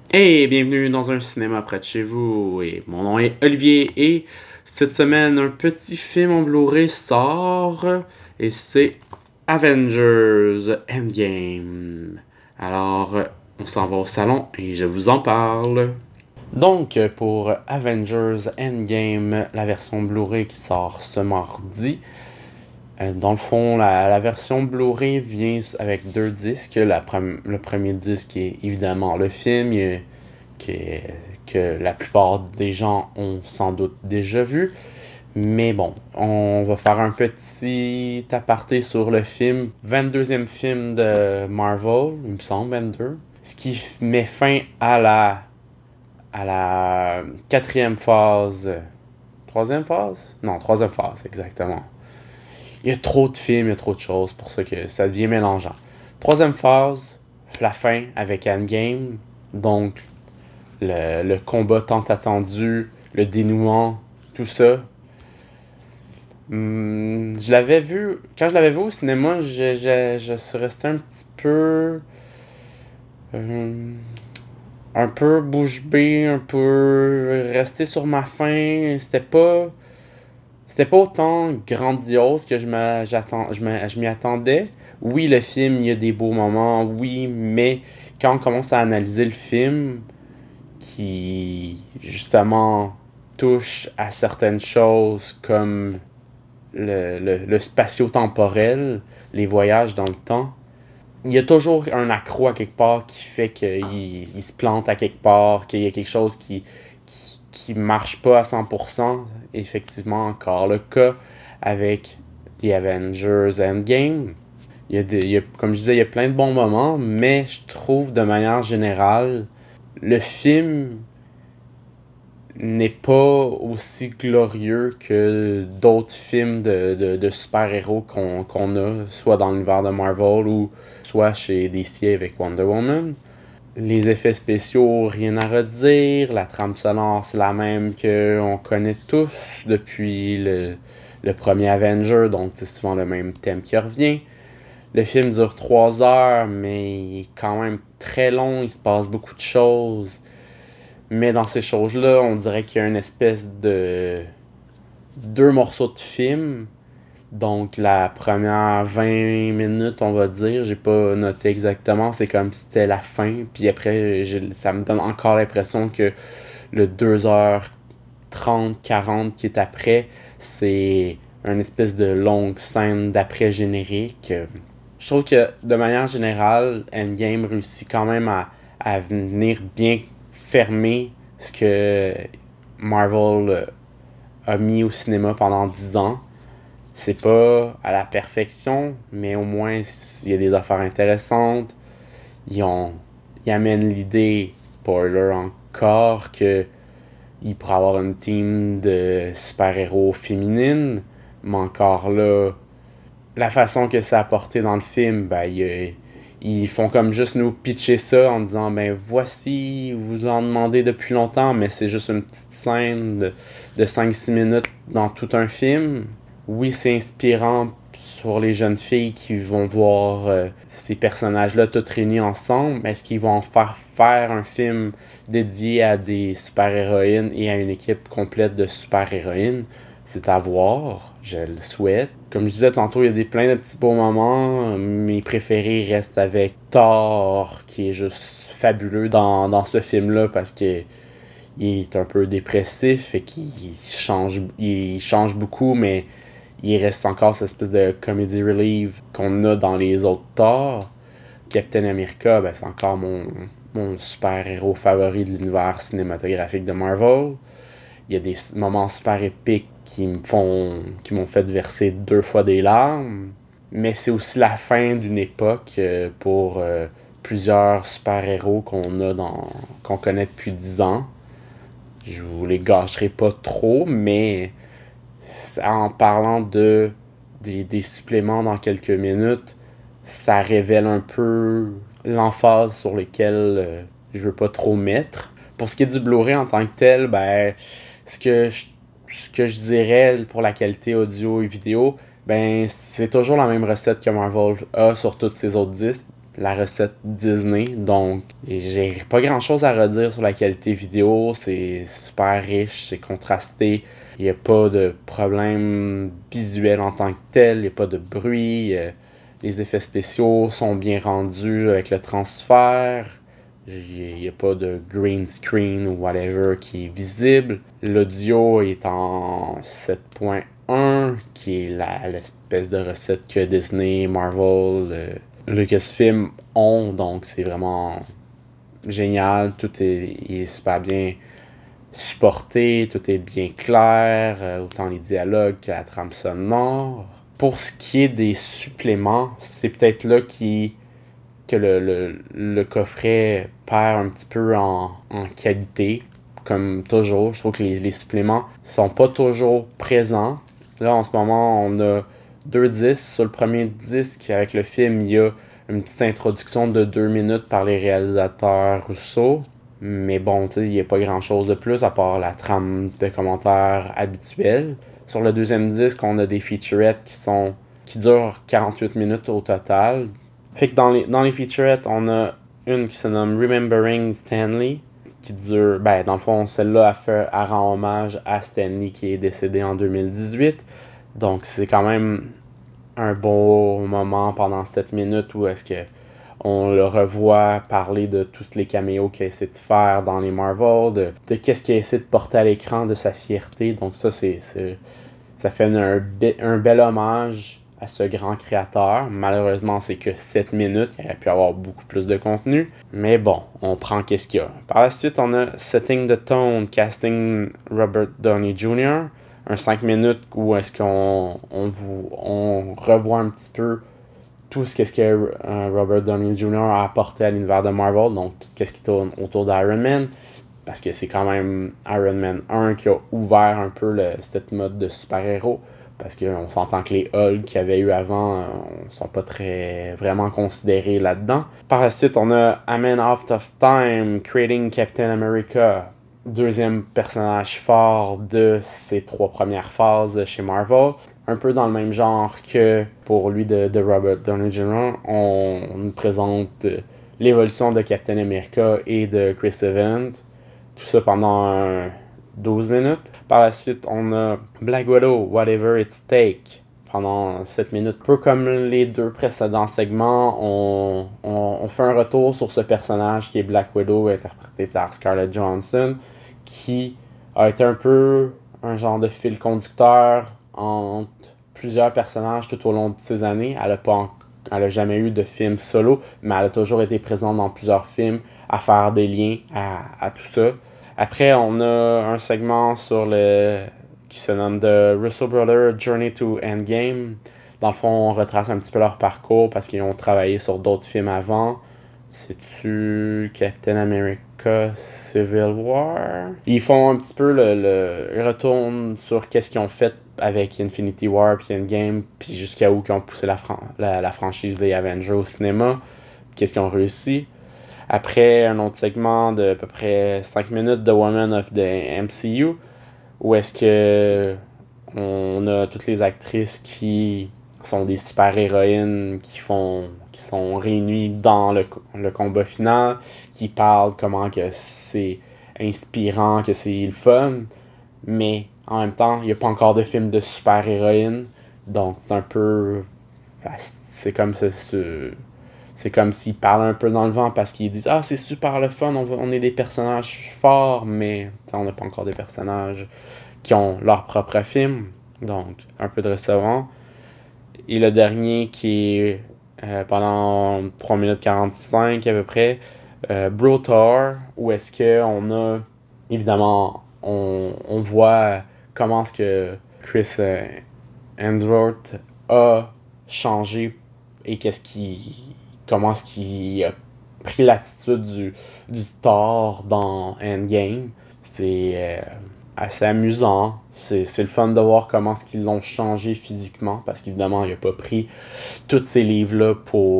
Hey, bienvenue dans un cinéma près de chez vous. Et mon nom est Olivier et cette semaine, un petit film en Blu-ray sort et c'est Avengers Endgame. Alors, on s'en va au salon et je vous en parle. Donc, pour Avengers Endgame, la version Blu-ray qui sort ce mardi, dans le fond, la version Blu-ray vient avec deux disques. Le premier disque est évidemment le film que, que la plupart des gens ont sans doute déjà vu. Mais bon, on va faire un petit aparté sur le film. 22e film de Marvel, il me semble, 22. Ce qui met fin à la quatrième phase. Troisième phase? Non, troisième phase, exactement. Il y a trop de films, il y a trop de choses pour ça que ça devient mélangeant. Troisième phase, la fin avec Endgame. Donc, le combat tant attendu, le dénouement, tout ça. Je l'avais vu, quand je l'avais vu au cinéma, je suis resté un peu bouche bée, un peu resté sur ma faim. C'était pas autant grandiose que je m'y attendais. Oui, le film, il y a des beaux moments, oui, mais quand on commence à analyser le film, qui justement touche à certaines choses comme le spatio-temporel, les voyages dans le temps, il y a toujours un accro à quelque part qui fait qu'il se plante à quelque part, qu'il y a quelque chose qui marche pas à 100%. Effectivement, encore le cas avec The Avengers Endgame. Comme je disais, il y a plein de bons moments, mais je trouve de manière générale, le film n'est pas aussi glorieux que d'autres films de super-héros qu'on a, soit dans l'univers de Marvel ou soit chez DC avec Wonder Woman. Les effets spéciaux, rien à redire. La trame sonore, c'est la même qu'on connaît tous depuis le premier Avenger, donc c'est souvent le même thème qui revient. Le film dure 3 heures, mais il est quand même très long, il se passe beaucoup de choses. Mais dans ces choses-là, on dirait qu'il y a une espèce de deux morceaux de film. Donc la première 20 minutes, on va dire, j'ai pas noté exactement, c'est comme si c'était la fin. Puis après, ça me donne encore l'impression que le 2h30, 40 qui est après, c'est une espèce de longue scène d'après-générique. Je trouve que de manière générale, Endgame réussit quand même à venir bien fermer ce que Marvel a mis au cinéma pendant 10 ans. C'est pas à la perfection, mais au moins il y a des affaires intéressantes. Ils amènent l'idée, spoiler encore, que il pourrait avoir une team de super-héros féminines, mais encore là, la façon que c'est apporté dans le film, ben, ils font comme juste nous pitcher ça en disant, ben voici, vous en demandez depuis longtemps, mais c'est juste une petite scène de 5-6 minutes dans tout un film. Oui, c'est inspirant sur les jeunes filles qui vont voir ces personnages-là tous réunis ensemble. Est-ce qu'ils vont faire un film dédié à des super-héroïnes et à une équipe complète de super-héroïnes? C'est à voir, je le souhaite. Comme je disais tantôt, il y a plein de petits beaux moments. Mes préférés restent avec Thor, qui est juste fabuleux dans ce film-là parce que il est un peu dépressif et il change beaucoup, mais il reste encore cette espèce de comedy relief qu'on a dans les autres Thor. Captain America, ben, c'est encore mon super-héros favori de l'univers cinématographique de Marvel. Il y a des moments super épiques qui m'ont fait verser 2 fois des larmes. Mais c'est aussi la fin d'une époque pour plusieurs super-héros qu'on connaît depuis 10 ans. Je vous les gâcherai pas trop, mais en parlant des suppléments dans quelques minutes, ça révèle un peu l'emphase sur lesquels je veux pas trop mettre. Pour ce qui est du Blu-ray en tant que tel, ben, ce que je dirais pour la qualité audio et vidéo, ben, c'est toujours la même recette que Marvel a sur tous ses autres disques. la recette Disney. Donc, j'ai pas grand chose à redire sur la qualité vidéo. C'est super riche, c'est contrasté. Il n'y a pas de problème visuel en tant que tel. Il n'y a pas de bruit. Les effets spéciaux sont bien rendus avec le transfert. Il n'y a pas de green screen ou whatever qui est visible. L'audio est en 7.1, qui est l'espèce de recette que Disney, Marvel, Lucasfilm ont. Donc c'est vraiment génial. Tout est super bien supporté, tout est bien clair, autant les dialogues que la trame sonore. Pour ce qui est des suppléments, c'est peut-être là que le coffret perd un petit peu en qualité. Comme toujours, je trouve que les suppléments sont pas toujours présents. Là, en ce moment, on a 2 disques. Sur le premier disque, avec le film, il y a une petite introduction de 2 minutes par les réalisateurs Russo. Mais bon, tu sais, il n'y a pas grand-chose de plus à part la trame de commentaires habituelle. Sur le deuxième disque, on a des featurettes qui durent 48 minutes au total. Fait que dans les featurettes, on a une qui se nomme Remembering Stanley, qui dure, dans le fond, celle-là, elle rend hommage à Stanley qui est décédé en 2018. Donc c'est quand même un beau moment pendant 7 minutes où est-ce que on le revoit parler de tous les caméos qu'il a essayé de faire dans les Marvel, de qu'est-ce qu'il a essayé de porter à l'écran, de sa fierté. Donc ça fait un bel hommage à ce grand créateur. Malheureusement, c'est que 7 minutes. Il aurait pu avoir beaucoup plus de contenu. Mais bon, on prend qu'est-ce qu'il y a. Par la suite, on a Setting the Tone, Casting Robert Downey Jr. Un 5 minutes où est-ce qu'on revoit un petit peu tout ce que Robert Downey Jr. a apporté à l'univers de Marvel. Donc, tout ce qui tourne autour d'Iron Man. Parce que c'est quand même Iron Man 1 qui a ouvert un peu cette mode de super-héros. Parce qu'on s'entend que les Hulk qu'il y avait eu avant ne sont pas très vraiment considérés là-dedans. Par la suite, on a A Man Out of Time, Creating Captain America. Deuxième personnage fort de ces 3 premières phases chez Marvel. Un peu dans le même genre que pour lui de Robert Downey Jr. On nous présente l'évolution de Captain America et de Chris Evans. Tout ça pendant 12 minutes. Par la suite, on a Black Widow, Whatever It's Take, pendant 7 minutes. Un peu comme les 2 précédents segments, on fait un retour sur ce personnage qui est Black Widow, interprété par Scarlett Johansson, qui a été un peu un genre de fil conducteur entre plusieurs personnages tout au long de ces années. Elle a jamais eu de film solo, mais elle a toujours été présente dans plusieurs films à faire des liens à tout ça. Après, on a un segment qui se nomme The Russo Brothers Journey to Endgame. Dans le fond, on retrace un petit peu leur parcours parce qu'ils ont travaillé sur d'autres films avant. C'est-tu Captain America Civil War? Ils font un petit peu ils retournent sur qu'est-ce qu'ils ont fait avec Infinity War puis Endgame, puis jusqu'à où ils ont poussé la franchise des Avengers au cinéma. Qu'est-ce qu'ils ont réussi? Après, un autre segment de à peu près 5 minutes de Women of the MCU, où est-ce que on a toutes les actrices qui sont des super-héroïnes qui sont réunies dans le combat final, qui parlent comment que c'est inspirant, que c'est le fun, mais en même temps, il n'y a pas encore de film de super-héroïnes, donc c'est un peu... C'est comme s'ils parlent un peu dans le vent parce qu'ils disent « Ah, c'est super le fun, on est des personnages forts, mais on n'a pas encore des personnages qui ont leur propre film. » Donc, un peu de restaurant. Et le dernier qui est pendant 3 minutes 45 à peu près, Brotar, où est-ce qu'on a, évidemment, on voit comment est-ce que Chris Hemsworth a changé et comment est-ce qu'il a pris l'attitude du Thor dans Endgame. C'est assez amusant. C'est le fun de voir comment est-ce qu'ils l'ont changé physiquement, parce qu'évidemment, il n'a pas pris tous ces livres-là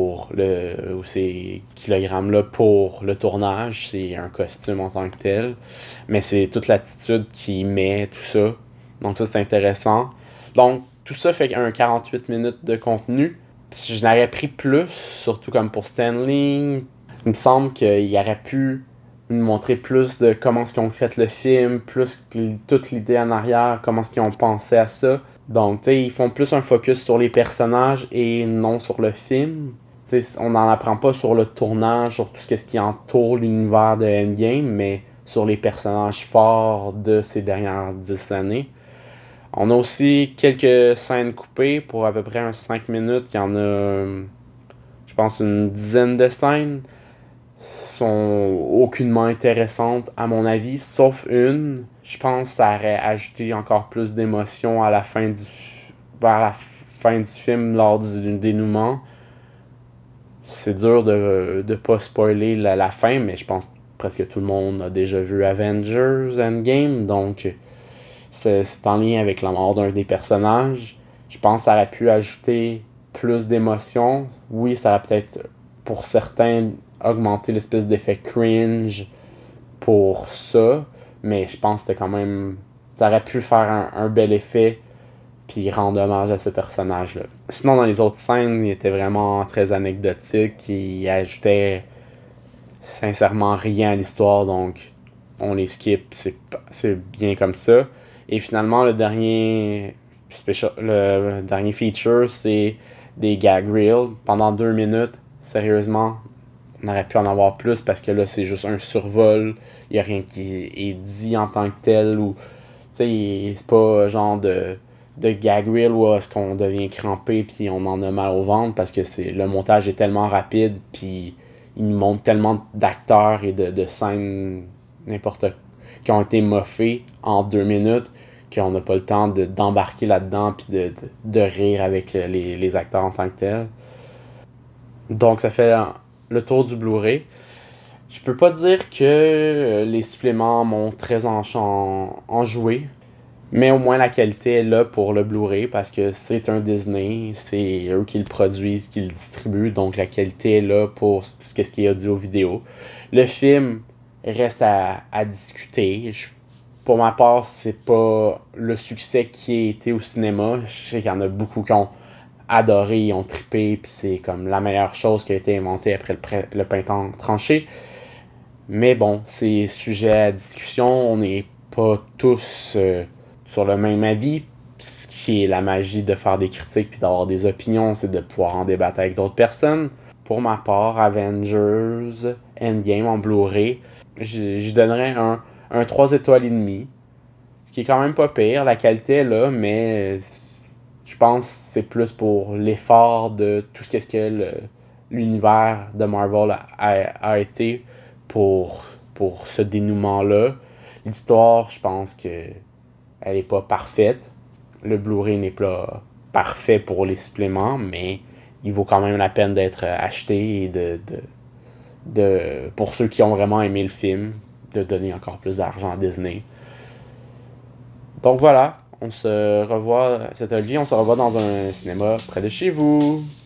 ou ces kilogrammes-là pour le tournage. C'est un costume en tant que tel. Mais c'est toute l'attitude qu'il met, tout ça. Donc ça, c'est intéressant. Donc, tout ça fait un 48 minutes de contenu. je l'aurais pris plus, surtout comme pour Stanley. Il me semble qu'il aurait pu nous montrer plus de comment est-ce qu'ils ont fait le film, plus toute l'idée en arrière, comment est-ce qu'ils ont pensé à ça. Donc, tu sais, ils font plus un focus sur les personnages et non sur le film. Tu sais, on n'en apprend pas sur le tournage, sur tout ce qui entoure l'univers de Endgame, mais sur les personnages forts de ces dernières 10 années. On a aussi quelques scènes coupées pour à peu près 5 minutes. Il y en a, je pense, une dizaine de scènes. Sont aucunement intéressantes à mon avis, sauf une. Je pense que ça aurait ajouté encore plus d'émotion à la fin vers la fin du film lors du dénouement. C'est dur de pas spoiler la fin, mais je pense que presque tout le monde a déjà vu Avengers Endgame, donc c'est en lien avec la mort d'un des personnages. Je pense que ça aurait pu ajouter plus d'émotion. Oui, ça aurait peut-être, pour certains, augmenté l'espèce d'effet cringe pour ça, mais je pense que c'était quand même... Ça aurait pu faire un bel effet puis rendre hommage à ce personnage-là. Sinon, dans les autres scènes, il était vraiment très anecdotique. Il ajoutait sincèrement rien à l'histoire, donc on les skip, c'est bien comme ça. Et finalement, le dernier feature, c'est des gag reels pendant 2 minutes. Sérieusement, on aurait pu en avoir plus parce que là, c'est juste un survol. Il n'y a rien qui est dit en tant que tel. Ou, tu sais, c'est pas genre de gag reel où est-ce qu'on devient crampé puis on en a mal au ventre parce que le montage est tellement rapide puis il nous montre tellement d'acteurs et de scènes n'importe qui ont été moffés en 2 minutes qu'on n'a pas le temps d'embarquer là-dedans puis de rire avec les acteurs en tant que tels. Donc ça fait le tour du Blu-ray. Je peux pas dire que les suppléments m'ont très enjoué, mais au moins la qualité est là pour le Blu-ray parce que c'est un Disney, c'est eux qui le produisent, qui le distribuent, donc la qualité est là pour tout ce qui est audio-vidéo. Le film reste à discuter. Pour ma part, c'est pas le succès qui a été au cinéma. Je sais qu'il y en a beaucoup qui ont adoré, ils ont trippé, puis c'est comme la meilleure chose qui a été inventée après le printemps tranché. Mais bon, c'est sujet à discussion, on n'est pas tous sur le même avis. Ce qui est la magie de faire des critiques puis d'avoir des opinions, c'est de pouvoir en débattre avec d'autres personnes. Pour ma part, Avengers Endgame en Blu-ray, je donnerais un 3 étoiles et demie, ce qui est quand même pas pire. La qualité est là, mais je pense que c'est plus pour l'effort de tout ce que l'univers de Marvel a été pour ce dénouement-là. L'histoire, je pense que elle est pas parfaite. Le Blu-ray n'est pas parfait pour les suppléments, mais il vaut quand même la peine d'être acheté et pour ceux qui ont vraiment aimé le film, de donner encore plus d'argent à Disney. Donc voilà, on se revoit dans un cinéma près de chez vous.